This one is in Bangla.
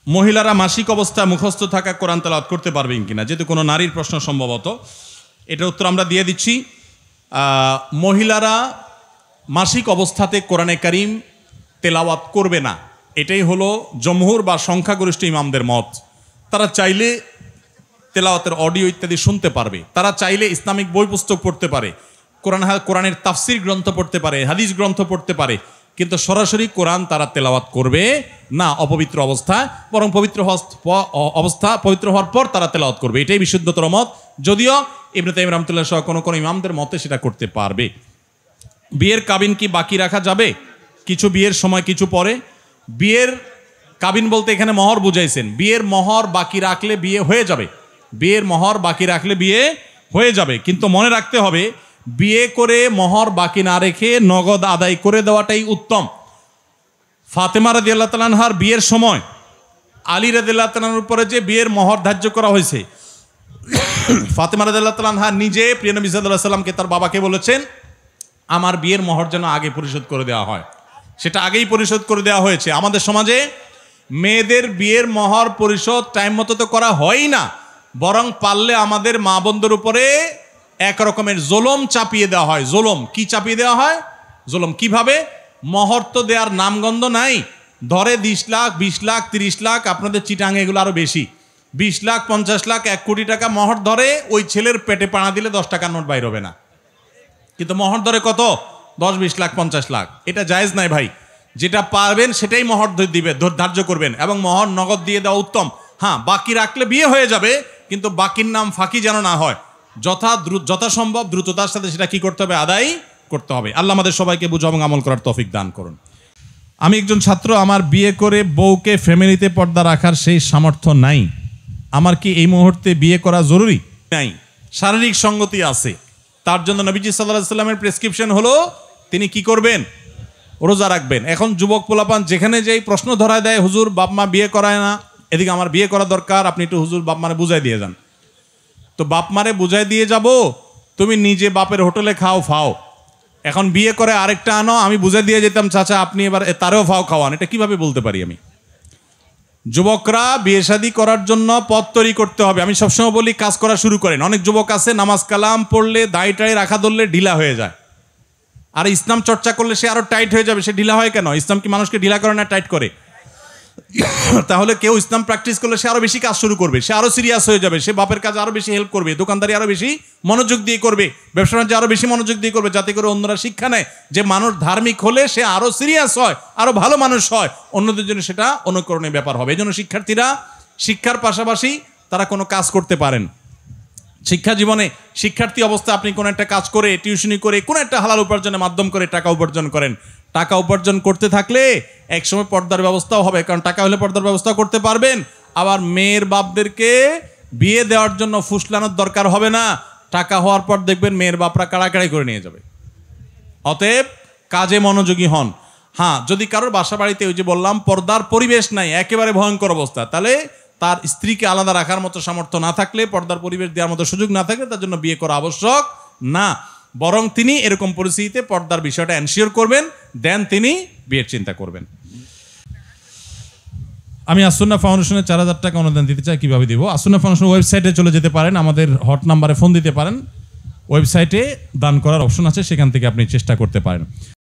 মহিলারা মাসিক অবস্থায় মুখস্থ থাকা কোরআন তেলাওয়াত করতে পারবেন কিনা, যেহেতু কোনো নারীর প্রশ্ন সম্ভবত, এটার উত্তর আমরা দিয়ে দিচ্ছি। মহিলারা মাসিক অবস্থাতে কোরআনে কারীম তেলাওয়াত করবে না, এটাই হলো জমহুর বা সংখ্যাগরিষ্ঠ ইমামদের মত। তারা চাইলে তেলাওয়াতের অডিও ইত্যাদি শুনতে পারবে, তারা চাইলে ইসলামিক বই পুস্তক পড়তে পারে, কোরআনের তাফসির গ্রন্থ পড়তে পারে, হাদিস গ্রন্থ পড়তে পারে, কিন্তু সরাসরি কোরআন তারা তেলাওয়াত করবে না অপবিত্র অবস্থায়, বরং পবিত্র হওয়ার পর তারা তেলাওয়াত করবে, এটাই বিশুদ্ধতর মত। যদিও ইবনে তাইমিয়া রাহমাতুল্লাহ সহ কোনো ইমামদের মতে সেটা করতে পারবে। বিয়ের কাবিন কি বাকি রাখা যাবে? কিছু বিয়ের সময় কিছু পরে। বিয়ের কাবিন বলতে এখানে মহর বুঝাইছেন, বিয়ের মহর বাকি রাখলে বিয়ে হয়ে যাবে, বিয়ের মহর বাকি রাখলে বিয়ে হয়ে যাবে, কিন্তু মনে রাখতে হবে বিয়ে করে মহর বাকি না রেখে নগদ আদায় করে দেওয়াটাই উত্তম। ফাতেমা রাদিয়াল্লাহু তাআলা আনহার বিয়ের সময় আলী রাদিয়াল্লাহু তাআলার উপরে যে বিয়ের মহর ধার্য করা হয়েছে, ফাতেমা রাদিয়াল্লাহু তাআলা আনহা নিজে প্রিয় নবী সাল্লাল্লাহু আলাইহি ওয়াসাল্লামকে তার বাবাকে বলেছেন আমার বিয়ের মহর যেন আগে পরিশোধ করে দেওয়া হয়, সেটা আগেই পরিশোধ করে দেওয়া হয়েছে। আমাদের সমাজে মেয়েদের বিয়ের মহর পরিশোধ টাইম মতো তো করা হয়ই না, বরং পারলে আমাদের মা বোনদের উপরে এক রকমের জুলুম চাপিয়ে দেওয়া হয়। জুলুম কি চাপিয়ে দেওয়া হয়? জুলুম কিভাবে? মহর তো দেওয়ার নামগন্ধ নাই, ধরে 10 লাখ 20 লাখ 30 লাখ, আপনাদের চিটাঙ্গে এগুলো আরো বেশি, 20 লাখ 50 লাখ 1 কোটি টাকা মহর ধরে, ওই ছেলের পেটে পাড়া দিলে 10 টাকার নোট বাইর হবে না, কিন্তু মহর ধরে কত? 10 20 লাখ 50 লাখ। এটা জায়েজ নাই ভাই, যেটা পারবেন সেটাই মহর দিবে, ধার্য করবেন, এবং মহর নগদ দিয়ে দেওয়া উত্তম। হ্যাঁ, বাকি রাখলে বিয়ে হয়ে যাবে, কিন্তু বাকির নাম ফাঁকি যেন না হয়, যথাসম্ভব দ্রুততার সাথে সেটা কি করতে হবে? আদায় করতে হবে। আল্লাহ আমাদের সবাইকে বুঝা এবং আমল করার তৌফিক দান করুন। আমি একজন ছাত্র, আমার বিয়ে করে বউকে ফ্যামিলিতে পর্দা রাখার সেই সামর্থ্য নাই, আমার কি এই মুহূর্তে বিয়ে করা জরুরি? নাই, শারীরিক সঙ্গতি আছে, তার জন্য নবীজি সাল্লাল্লাহু আলাইহি ওয়াসাল্লামের প্রেসক্রিপশন হলো তিনি কি করবেন? রোজা রাখবেন। এখন যুবক পোলাপান যেখানে যেই প্রশ্ন ধরায় দেয়, হুজুর বাপ মা বিয়ে করায় না, এদিকে আমার বিয়ে করা দরকার, আপনি একটু হুজুর বাপ মারে বুঝাই দিয়ে যান। তো বাপ মারে বুঝাই দিয়ে যাব, তুমি নিজে বাপের হোটেলে খাও ফাও, এখন বিয়ে করে আরেকটা আনো, আমি বুঝাই দিয়ে যেতাম চাচা আপনি এবার তারেও ফাও খাওয়ান, এটা কিভাবে বলতে পারি আমি? যুবকরা বিয়ে শাদী করার জন্য পথ তৈরি করতে হবে। আমি সবসময় বলি কাজ করা শুরু করেন। অনেক যুবক আছে নামাজ কালাম পড়লে দাড়ি টাড়ি রাখা ধরলে ঢিলা হয়ে যায়, আর ইসলাম চর্চা করলে সে আরো টাইট হয়ে যাবে। সে ঢিলা হয় কেন? ইসলাম কি মানুষকে ঢিলা করে না টাইট করে? তাহলে কেউ ইসলাম প্র্যাকটিস করলে সে আরো বেশি কাজ শুরু করবে, সে আরো সিরিয়াস হয়ে যাবে, সে বাপের কাজে আরো বেশি হেল্প করবে, দোকানদারি আরো বেশি মনোযোগ দিয়ে করবে, ব্যবসা বাণিজ্য আরো বেশি মনোযোগ দিয়ে করবে, যাতে করে অন্যরা শিক্ষা নেয় যে মানুষ ধার্মিক হলে সে আরো সিরিয়াস হয়, আরো ভালো মানুষ হয়, অন্যদের জন্য সেটা অনুকরণের ব্যাপার হবে। এই জন্য শিক্ষার্থীরা শিক্ষার পাশাপাশি তারা কোনো কাজ করতে পারেন। শিক্ষা জীবনে শিক্ষার্থী অবস্থায় আপনি কোনো একটা কাজ করে, টিউশনি করে, কোনো একটা হালাল উপার্জনের মাধ্যম করে টাকা উপার্জন করেন। টাকা উপার্জন করতে থাকলে একসময় পর্দার ব্যবস্থাও হবে, কারণ টাকা হলে পর্দার ব্যবস্থা করতে পারবেন। আবার মেয়ের বাপদেরকে বিয়ে দেওয়ার জন্য ফুসলানোর দরকার হবে না, টাকা হওয়ার পর দেখবেন মেয়ের বাপরা কাড়াকাড়ি করে নিয়ে যাবে। অতএব কাজে মনোযোগী হন। হ্যাঁ, যদি কারোর বাসা বাড়িতে ওই যে বললাম পর্দার পরিবেশ নাই, একেবারে ভয়ঙ্কর অবস্থা, তাহলে তার স্ত্রীকে আলাদা রাখার মতো সামর্থ্য না থাকলে, পর্দার পরিবেশ দেওয়ার মতো সুযোগ না থাকলে তার জন্য বিয়ে করা আবশ্যক না, বরং তিনি এরকম পরিস্থিতিতে পর্দার বিষয়টা এনশিওর করবেন, দেন তিনি বিয়ের চিন্তা করবেন। আমি আসুন্নাহ ফাউন্ডেশনের 4000 টাকা অনুদান দিতে চাই, কিভাবে দিব? আসুন্নাহ ফাউন্ডেশন ওয়েবসাইটে চলে যেতে পারেন, আমাদের হট নাম্বারে ফোন দিতে পারেন, ওয়েবসাইটে দান করার অপশন আছে, সেখান থেকে আপনি চেষ্টা করতে পারেন।